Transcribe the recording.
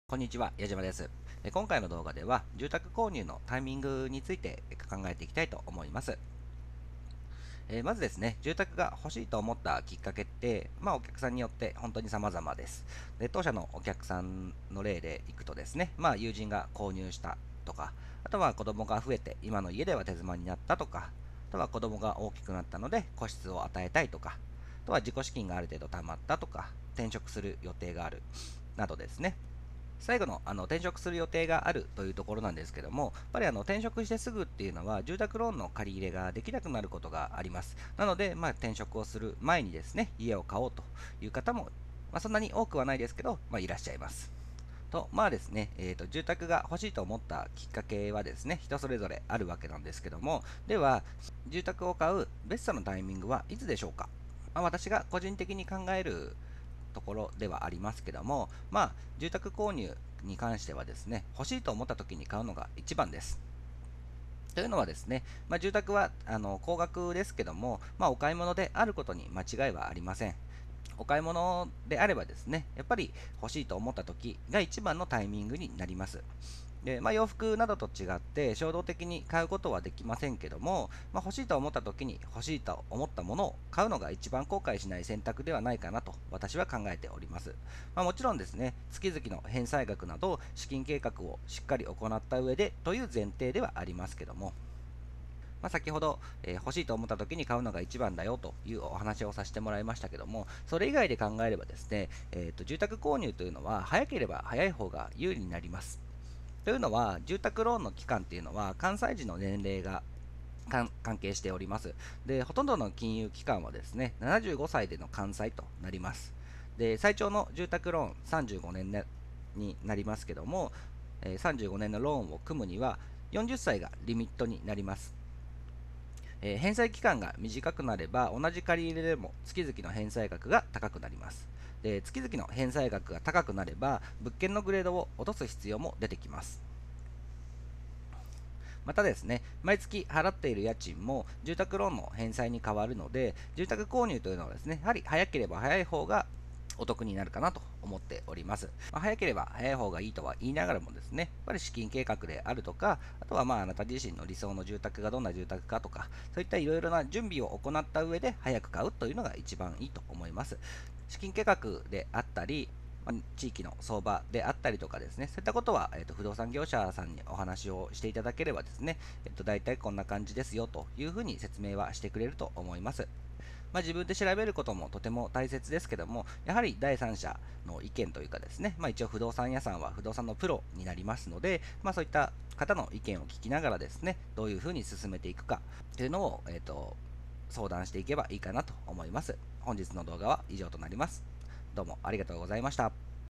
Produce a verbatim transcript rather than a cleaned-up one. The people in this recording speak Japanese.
こんにちは、矢島です。え今回の動画では、住宅購入のタイミングについて考えていきたいと思います。えーまずですね、住宅が欲しいと思ったきっかけって、まあ、お客さんによって本当に様々です。で、当社のお客さんの例でいくとですね、まあ、友人が購入したとか、あとは子供が増えて今の家では手妻になったとか、あとは子供が大きくなったので個室を与えたいとか、あとは自己資金がある程度貯まったとか、転職する予定があるなどですね。最後のあの転職する予定があるというところなんですけども、やっぱりあの転職してすぐっていうのは、住宅ローンの借り入れができなくなることがあります。なので、まあ、転職をする前にですね、家を買おうという方も、まあ、そんなに多くはないですけど、まあ、いらっしゃいます。と、まあですね、えーと、住宅が欲しいと思ったきっかけはですね、人それぞれあるわけなんですけども、では、住宅を買うベストのタイミングはいつでしょうか。まあ、私が個人的に考えるところではありますけども、まあ、住宅購入に関してはですね、欲しいと思った時に買うのが一番です。というのはですね、まあ、住宅はあの高額ですけども、まあ、お買い物であることに間違いはありません。お買い物であればですね、やっぱり欲しいと思った時が一番のタイミングになります。で、まあ、洋服などと違って衝動的に買うことはできませんけども、まあ、欲しいと思った時に欲しいと思ったものを買うのが一番後悔しない選択ではないかなと私は考えております。まあ、もちろんですね、月々の返済額など資金計画をしっかり行った上でという前提ではありますけども、まあ、先ほど、えー欲しいと思った時に買うのが一番だよというお話をさせてもらいましたけども、それ以外で考えればですね、えーと住宅購入というのは早ければ早い方が有利になります。というのは、住宅ローンの期間っていうのは、関西時の年齢が関係しております。で、ほとんどの金融機関はですね、ななじゅうごさいでの完済となります。で、最長の住宅ローンさんじゅうごねんになりますけども、えーさんじゅうごねんのローンを組むには、よんじゅっさいがリミットになります。えー返済期間が短くなれば、同じ借り入れでも月々の返済額が高くなります。で、月々の返済額が高くなれば、物件のグレードを落とす必要も出てきます。またですね、毎月払っている家賃も住宅ローンの返済に変わるので、住宅購入というのはですね、やはり早ければ早い方がお得になるかなと思っております。まあ、早ければ早い方がいいとは言いながらもですね、やっぱり資金計画であるとか、あとはまああなた自身の理想の住宅がどんな住宅かとか、そういったいろいろな準備を行った上で早く買うというのが一番いいと思います。資金計画であったり、まあ地域の相場であったりとかですね、そういったことは、えーと不動産業者さんにお話をしていただければですね、えっと、大体こんな感じですよというふうに説明はしてくれると思います。まあ、自分で調べることもとても大切ですけども、やはり第三者の意見というかですね、まあ、一応不動産屋さんは不動産のプロになりますので、まあ、そういった方の意見を聞きながらですね、どういうふうに進めていくかというのを、えーと、相談していけばいいかなと思います。本日の動画は以上となります。どうもありがとうございました。